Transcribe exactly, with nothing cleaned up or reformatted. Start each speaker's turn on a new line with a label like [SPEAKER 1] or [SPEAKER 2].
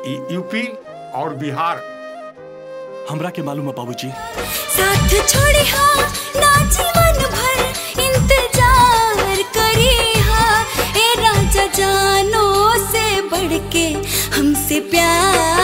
[SPEAKER 1] UP और बिहार।
[SPEAKER 2] हमरा के मालूम है बाबूजी।
[SPEAKER 3] साथ छोड़ी हाँ ना जीवन भर इंतजार करी हाँ, ए राजा जानो से बढ़ के हमसे प्यार